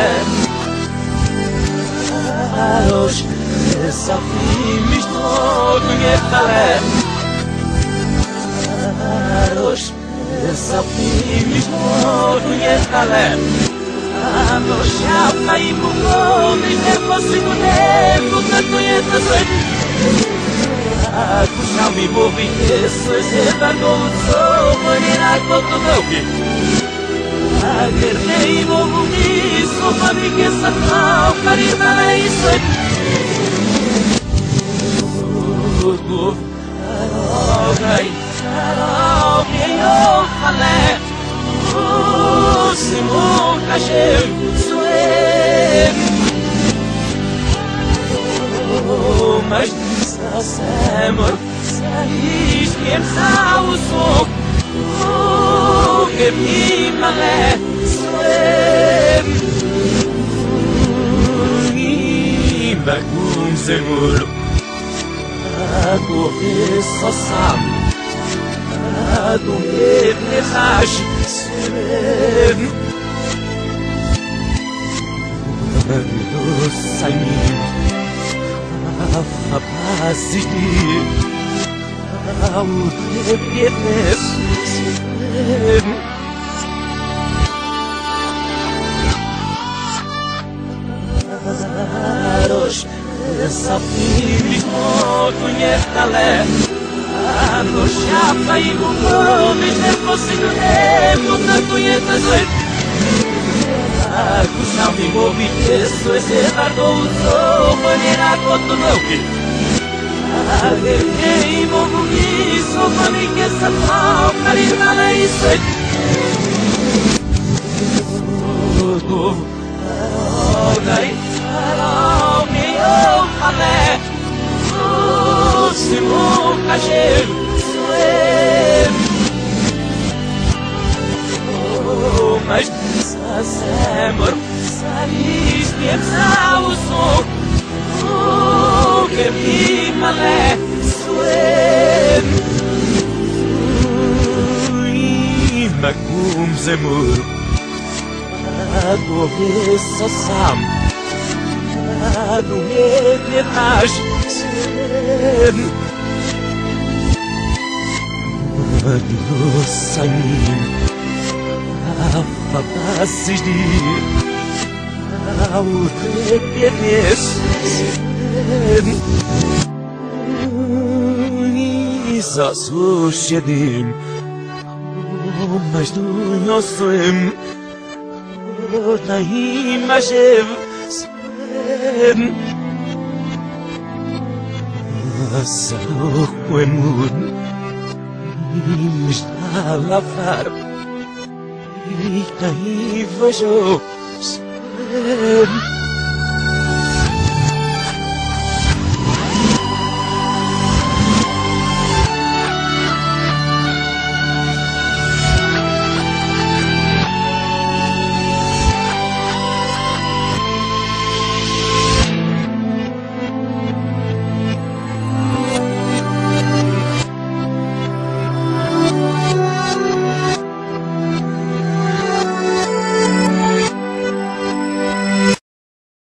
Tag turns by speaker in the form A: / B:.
A: Aros, desafio mich tot gefallen. Aros, desafio mich tot gefallen. Aros, chapa e mudou, me consigo nem nunca conheço sei. Puxar me movi, isso é vergonhoso, maneira todo meu que. Agarrei e vou isso, para mim que essa mal, carinha é isso. Alguém, alguém eu falei, se nunca chego, mas amor, saís que é o som, que me malé, e bagunça muro, a correr só sabe, a dormir me racha, no sangue. A paz de ao repetir Aros, desafios no conhecale Anos chapa e bucones de possível tempo não conheces Custa mi movi isso esse bardoso maneira quanto não que Agarrei movo isso para mim que essa mal carinha é isso Alguém falou que eu falei Se nunca chego Mas amor, saís que é o som que me malé e bagunça amor a cabeça sam a dormir me faz Deus sangue a paz de ao repetir Isa sucedem mas do nosso na imagem Salou o mundo e está a lavar E daí vejo